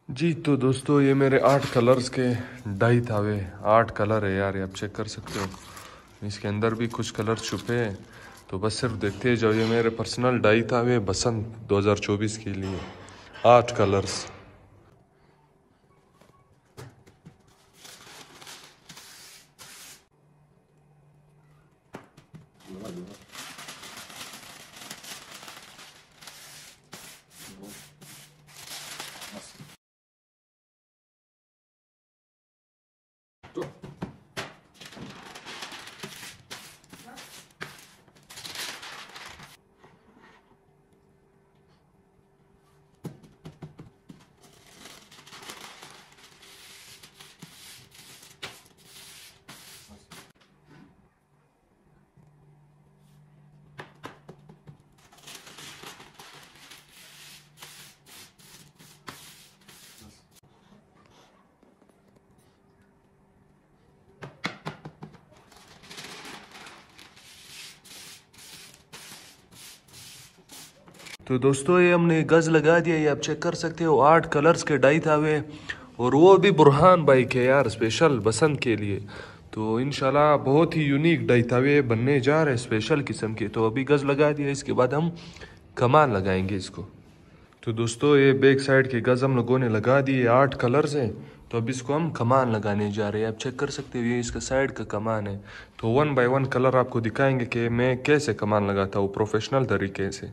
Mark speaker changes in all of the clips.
Speaker 1: जी तो दोस्तों, ये मेरे 8 कलर्स के डाई थावे। 8 कलर है यार, ये आप चेक कर सकते हो। इसके अंदर भी कुछ कलर छुपे हैं, तो बस सिर्फ देखते जाओ। ये मेरे पर्सनल डाई थावे बसंत 2024 के लिए 8 कलर्स। तो दोस्तों, ये हमने गज लगा दिया। ये आप चेक कर सकते हो, 8 कलर्स के डाई थावे, और वो भी बुरहान बाई के यार, स्पेशल बसंत के लिए। तो इंशाल्लाह बहुत ही यूनिक डाई थावे बनने जा रहे हैं, स्पेशल किस्म के। तो अभी गज लगा दिया, इसके बाद हम कमान लगाएंगे इसको। तो दोस्तों, ये बैक साइड के गज हम लोगों ने लगा दिए। 8 कलर्स हैं, तो अब इसको हम कमान लगाने जा रहे हैं। आप चेक कर सकते हो, ये इसका साइड का कमान है। तो 1 बाय 1 कलर आपको दिखाएंगे कि मैं कैसे कमान लगाता हूँ प्रोफेशनल तरीके से।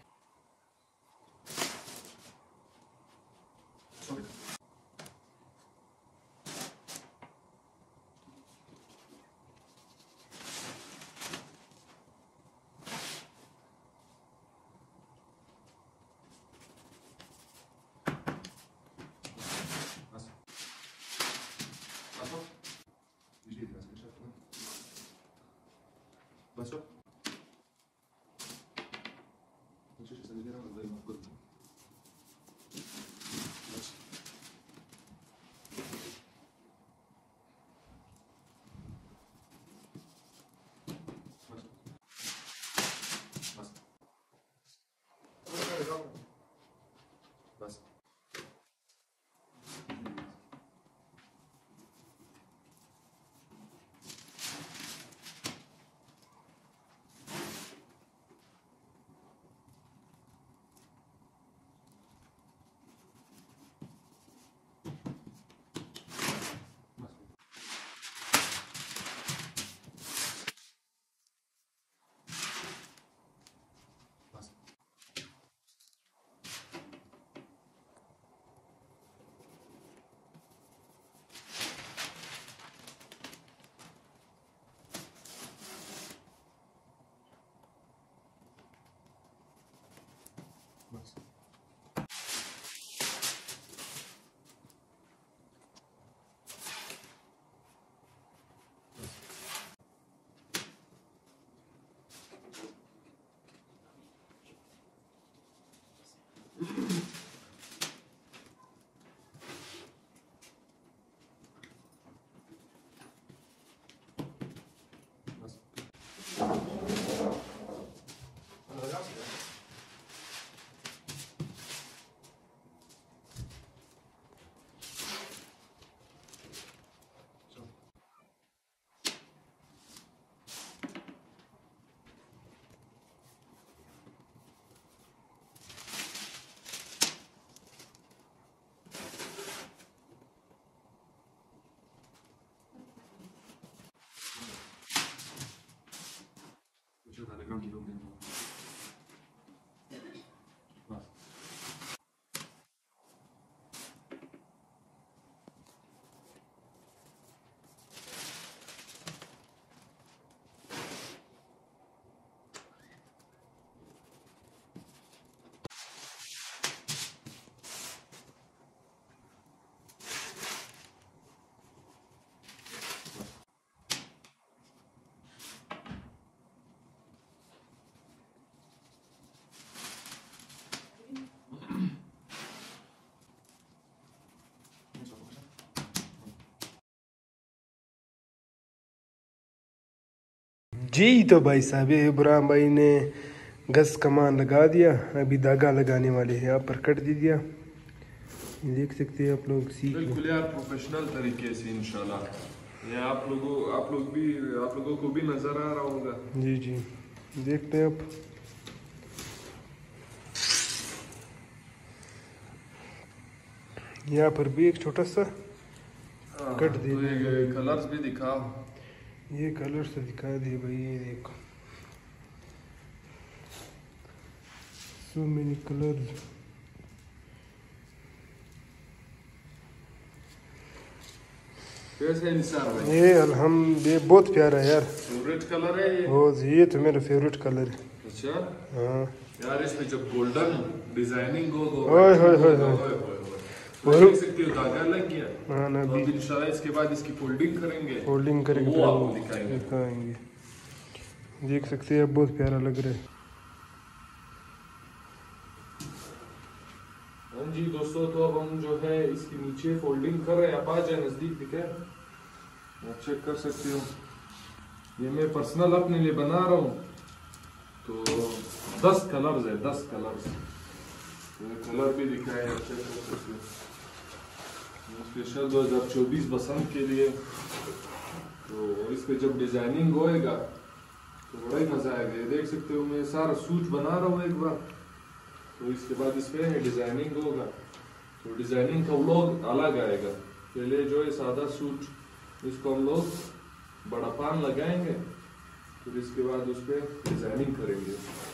Speaker 1: जी तो भाई साहब, ये इब्राहिम भाई ने गज कमान लगा दिया। अभी धागा लगाने वाले हैं, यहाँ पर कट दीजिए।
Speaker 2: देख सकते हैं आप लोग, सीख
Speaker 1: बिल्कुल यार प्रोफेशनल तरीके से इंशाल्लाह। ये आप लोगों को भी नजर आ रहा होगा।
Speaker 2: जी जी, देखते हैं आप। यहाँ पर भी एक छोटा सा कट दे।
Speaker 1: तो ये कलर्स भी दिखाओ।
Speaker 2: ये कलर से दिखा दिए भाई, ये देखो, सो मेनी कलर्स।
Speaker 1: कैसे है निसार भाई?
Speaker 2: ये बहुत प्यारा है यार।
Speaker 1: फेवरेट कलर है ये?
Speaker 2: ये तो मेरा फेवरेट कलर है।
Speaker 1: अच्छा
Speaker 2: हाँ
Speaker 1: यार, इसमें जब गोल्डन डिजाइनिंग हो तो
Speaker 2: ओए होए होए
Speaker 1: देख सकते हो धागा लग गया।
Speaker 2: हाँ ना,
Speaker 1: तो अभी इंशाल्लाह इसके बाद इसकी फोल्डिंग करेंगे
Speaker 2: करेंगे,
Speaker 1: वो आपको दिखाएंगे।
Speaker 2: देख सकते हैं, बहुत प्यारा लग रहा है।
Speaker 1: हाँ जी दोस्तों, तो अब हम जो है इसकी नीचे फोल्डिंग कर रहे हैं। आप आ जाए नजदीक, दिखे आप चेक कर सकते हो। ये मैं पर्सनल अपने लिए बना रहा हूँ। तो 10 कलर्स है, 10 कलर्स। कलर भी दिखाए, आप चेक कर सकते हो। स्पेशल 2024 बसंत के लिए। तो इस पे जब डिजाइनिंग होएगा तो बड़ा ही मजा आएगा। ये देख सकते हो, मैं सारा सूच बना रहा हूँ एक बार। तो इसके बाद इसमें डिजाइनिंग होगा, तो डिजाइनिंग का व्लॉग अलग आएगा। पहले जो है सादा सूट, इसको हम लोग बड़ा पान लगाएंगे, फिर इसके बाद उस पर डिजाइनिंग करेंगे।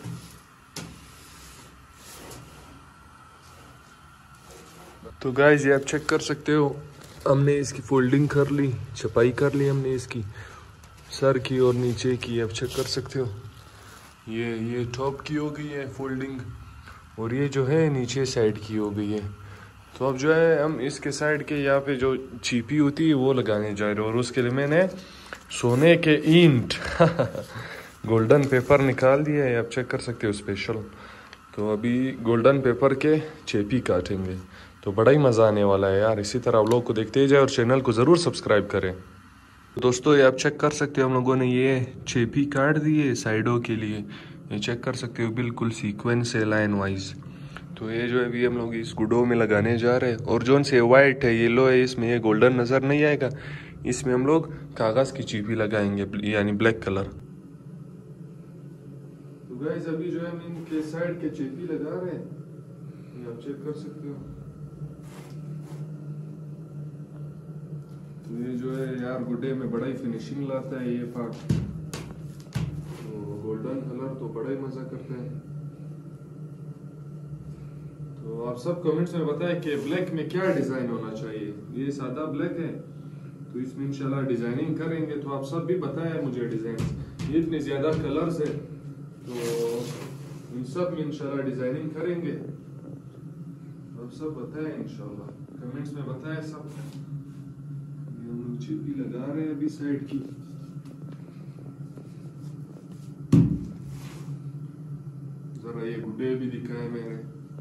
Speaker 1: तो गाइस ये आप चेक कर सकते हो, हमने इसकी फोल्डिंग कर ली, छपाई कर ली हमने इसकी सर की और नीचे की। आप चेक कर सकते हो, ये टॉप की हो गई है फोल्डिंग, और ये जो है नीचे साइड की हो गई है। तो अब जो है हम इसके साइड के यहाँ पे जो चीपी होती है वो लगाने जा रहे हैं, और उसके लिए मैंने सोने के ईंट गोल्डन पेपर निकाल दिया है, आप चेक कर सकते हो स्पेशल। तो अभी गोल्डन पेपर के चेपी काटेंगे, तो बड़ा ही मज़ा आने वाला है यार। इसी तरह आप लोग को देखते ही जाए और चैनल को ज़रूर सब्सक्राइब करें। तो दोस्तों ये आप चेक कर सकते हो, हम लोगों ने ये चेपी काट दी है साइडों के लिए। ये चेक कर सकते हो, बिल्कुल सीक्वेंस है लाइन वाइज। तो ये जो है अभी हम लोग इस गुडो में लगाने जा रहे हैं। और जो से वाइट है, येलो है, इसमें ये गोल्डन नज़र नहीं आएगा। इसमें हम लोग कागज़ की चीपी लगाएंगे, यानी ब्लैक कलर। तो गाइस अभी जो है हम इनके साइड के चीपी लगा रहे हैं, ये आप चेक कर सकते हो। तो ये जो है यार गुड्डे में बड़ा ही फिनिशिंग लाता है ये पार्ट। तो गोल्डन कलर तो बड़ा ही मजा करता है। तो आप सब कमेंट्स में बताएं कि ब्लैक में क्या डिजाइन होना चाहिए। ये सादा ब्लैक है, तो इसमें इंशाल्लाह डिजाइनिंग करेंगे। तो आप सब भी बताएं मुझे डिजाइन। ये इतने ज्यादा कलर्स है, तो इन सब में इंशाल्लाह डिजाइनिंग करेंगे। आप सब बताएं इंशाल्लाह, कमेंट्स में बताएं सब। चीपी लगा रहे हैं अभी साइड की। जरा ये गुड्डे भी दिखाए मैंने।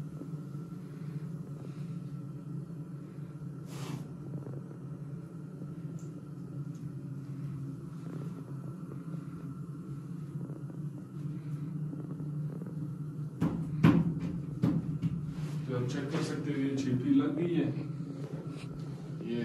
Speaker 1: तो आप चेक कर सकते हो, ये चीपी लग गई है। ये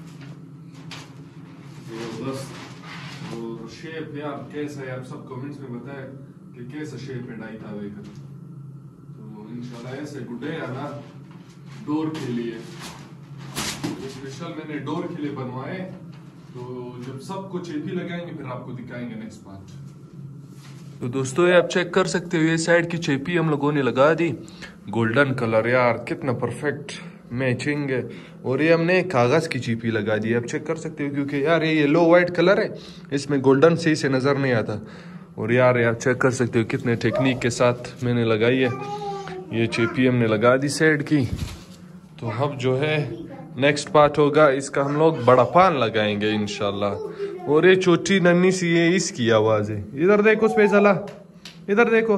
Speaker 1: और शेप यार कैसा है, आप सब कमेंट्स में बताएं कि कैसा शेप है डाई तावे का। तो इंशाल्लाह ऐसे गुड्डे आना डोर के लिए, स्पेशल मैंने डोर के लिए बनवाए। तो जब सबको चेपी लगाएंगे फिर आपको दिखाएंगे नेक्स्ट पार्ट। तो दोस्तों ये आप चेक कर सकते हो, ये साइड की चेपी हम लोगों ने लगा दी। गोल्डन कलर यार कितना परफेक्ट मैचिंग है। और ये हमने कागज की चीपी लगा दी, आप चेक कर सकते हो, क्योंकि यार ये येलो वाइट कलर है, इसमें गोल्डन सही से नजर नहीं आता। और यार आप चेक कर सकते हो कितने टेक्निक के साथ मैंने लगाई है। ये चीपी हमने लगा दी साइड की। तो अब जो है नेक्स्ट पार्ट होगा, इसका हम लोग बड़ा पान लगाएंगे इंशाल्लाह। और ये छोटी नन्ही सी ये इसकी आवाज है, इधर देखो स्पेशला, इधर देखो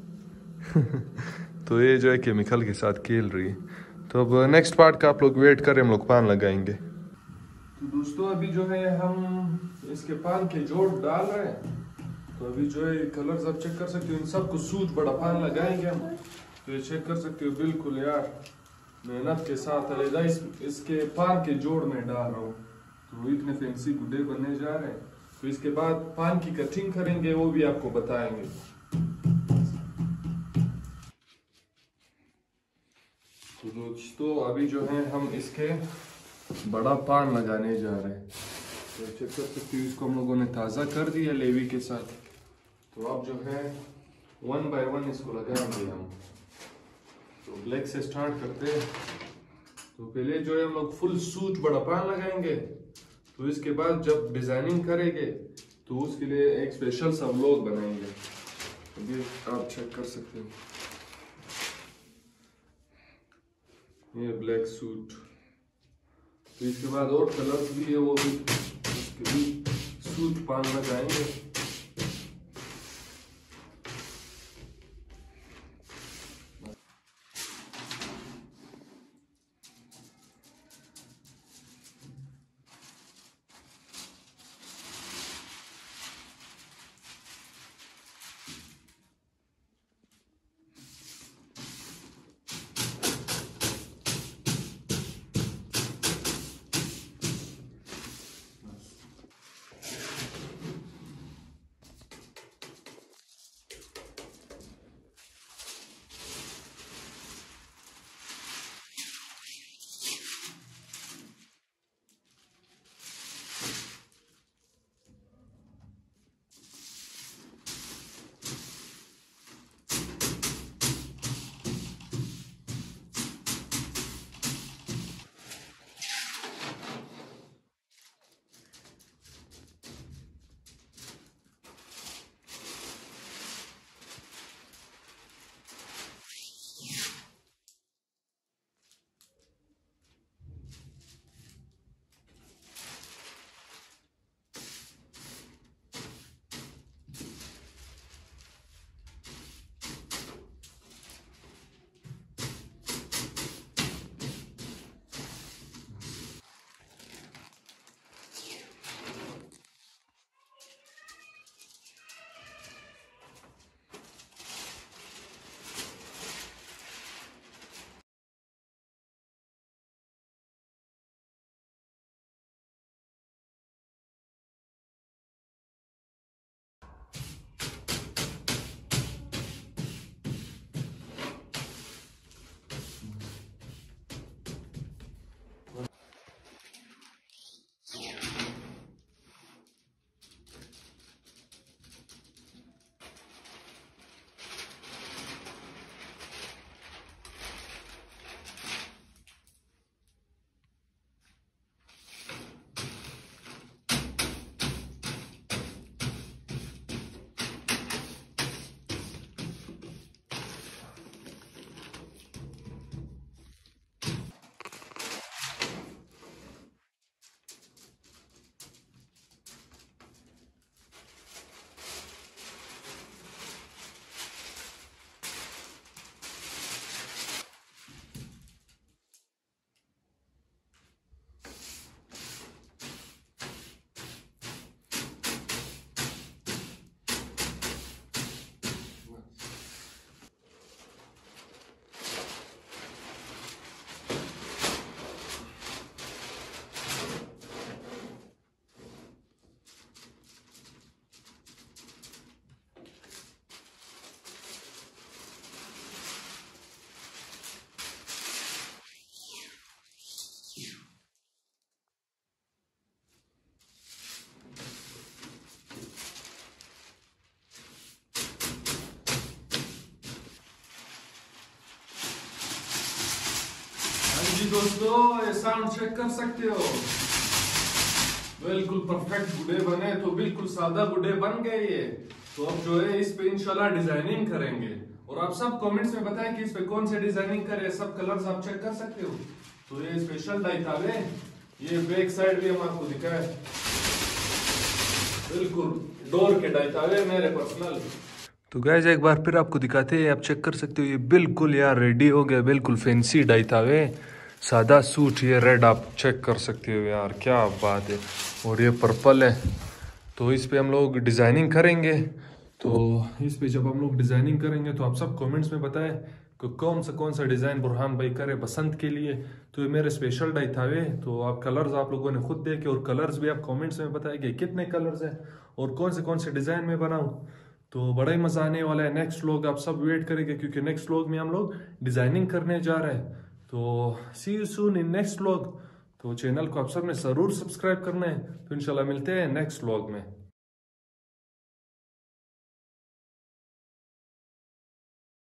Speaker 1: तो ये जो है केमिकल के साथ खेल रही है। तो अब नेक्स्ट पार्ट का आप लोग वेट करें, हम लोग पान लगाएंगे। तो दोस्तों अभी जो है हम इसके पान के जोड़ डाल रहे हैं। तो अभी जो है कलर्स आप चेक कर सकते हो, इन सबको सूट बड़ा पान लगाएंगे हम। तो ये चेक कर सकते हो, बिल्कुल यार मेहनत के साथ अलहदा इसके पान के जोड़ में डाल रहा हूँ। तो इतने फैंसी गुड्डे बनने जा रहे हैं। तो इसके बाद पान की कटिंग करेंगे, वो भी आपको बताएंगे। तो दोस्तों अभी जो है हम इसके बड़ा पान लगाने जा रहे हैं। तो चेक कर सकते हो, इसको हम लोगों ने ताज़ा कर दिया लेवी के साथ। तो अब जो है 1 बाय 1 इसको लगाएंगे हम। तो ब्लैक से स्टार्ट करते हैं। तो पहले जो है हम लोग फुल सूट बड़ा पान लगाएंगे। तो इसके बाद जब डिजाइनिंग करेंगे तो उसके लिए एक स्पेशल सा व्लॉग बनाएंगे। अभी आप चेक कर सकते हो, ये ब्लैक सूट। तो इसके बाद और कलर्स भी है, वो भी उसके भी सूट पान लगाएंगे। जी दोस्तों, ये साउंड चेक कर सकते हो, बिल्कुल परफेक्ट गुड्डे बने। तो बिल्कुल सादा गुड्डे बन गए ये। तो अब जो है इस पे इंशाल्लाह डिजाइनिंग करेंगे। और आप सब कमेंट्स में बताएं कि इस पे कौन से डिजाइनिंग करें। सब कलर्स आप चेक कर सकते हो। तो ये स्पेशल डाई तावे, ये बैक साइड भी हम आपको दिखाए, बिल्कुल डोर के डाई तावे मेरे पर्सनल। तो गाइस एक बार फिर आपको दिखाते हैं, आप चेक कर सकते हो, ये बिल्कुल यार रेडी हो गया, बिल्कुल फैंसी डाई तावे। सादा सूट, ये रेड आप चेक कर सकते हो यार, क्या बात है। और ये पर्पल है। तो इस पे हम लोग डिजाइनिंग करेंगे। तो इस पे जब हम लोग डिजाइनिंग करेंगे तो आप सब कमेंट्स में बताएं कि कौन सा डिज़ाइन बुरहान भाई करे बसंत के लिए। तो ये मेरे स्पेशल डाई थावे। तो आप कलर्स आप लोगों ने खुद देखे और कलर्स भी आप कमेंट्स में बताएं कि कितने कलर्स हैं और कौन से डिज़ाइन में बनाऊं। तो बड़ा ही मज़ा आने वाला है। नेक्स्ट व्लॉग आप सब वेट करेंगे क्योंकि नेक्स्ट व्लॉग में हम लोग डिज़ाइनिंग करने जा रहे हैं। तो see you soon in next vlog. तो चैनल को आप सब ने ज़रूर सब्सक्राइब करना है। तो इंशाल्लाह मिलते हैं नेक्स्ट व्लॉग में।